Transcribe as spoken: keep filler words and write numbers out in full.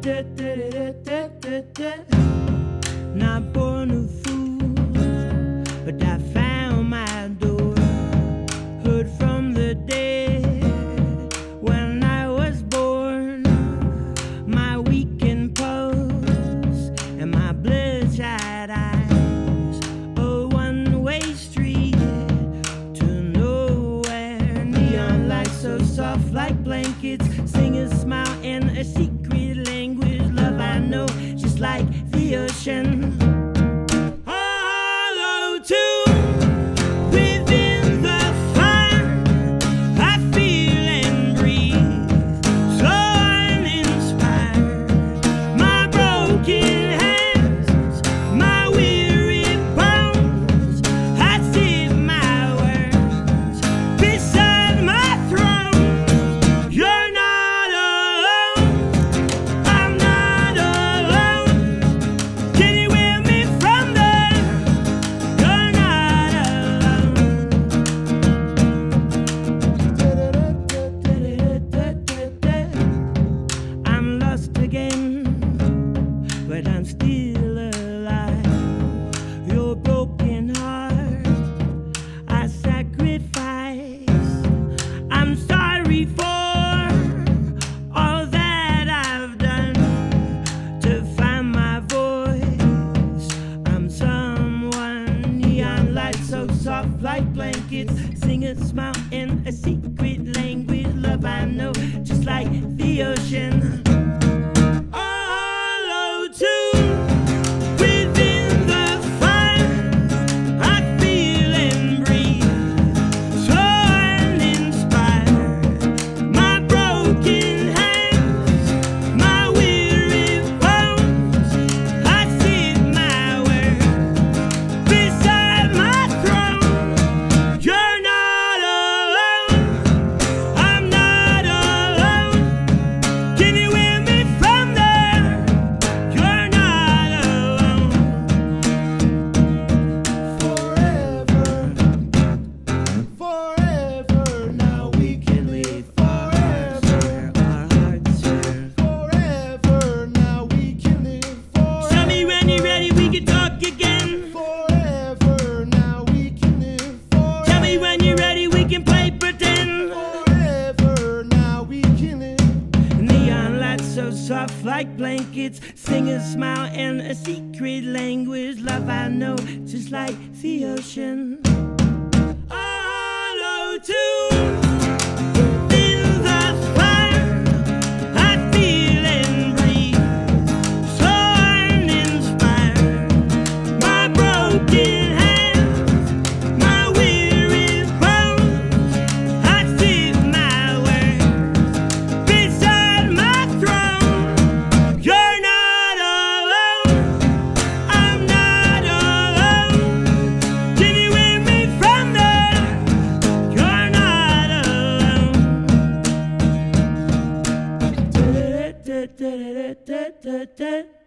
Not born a fool, but I found my door. Heard from the dead when I was born. My weakened pulse and my bloodshot eyes, a one-way street to nowhere. Neon lights so soft like blankets, sing a smile in a secret language. Love I know, just like the ocean. Hollow tune within the fire, I feel and breathe, so uninspired. My broken hands, my weary bones, I sit my words beside my throne. You're not alone, I'm not alone. Can you hear me from there? You're not alone. I'm lost again, but I'm still alive. Your broken heart I sacrifice. I'm sorry for all that I've done to find my voice. I'm someone. Neon lights so soft like blankets, sing a smile in a secret language. Love I know, just like the ocean. Hollow tune within the fire, I feel and breathe, so uninspired. My broken hands, my weary bones, I sit my words beside my throne. You're not alone, I'm not alone. Can you hear me from there? You're not alone. Forever, forever, now we can live forever. Our hearts share. Forever, now we can live forever. Tell me when you're ready, we can talk again. Forever, now we can live forever. Tell me when you're ready, we can play pretend. Forever, now we can live. Neon lights so soft like blankets, sing a smile in a secret language. Love I know, just like the ocean. Hollow tune within the fire, I feel and breathe, so uninspired. My broken hands, my weary bones, I sit my words beside my throne. You're not alone, I'm not alone. Can you hear me from there? You're not alone.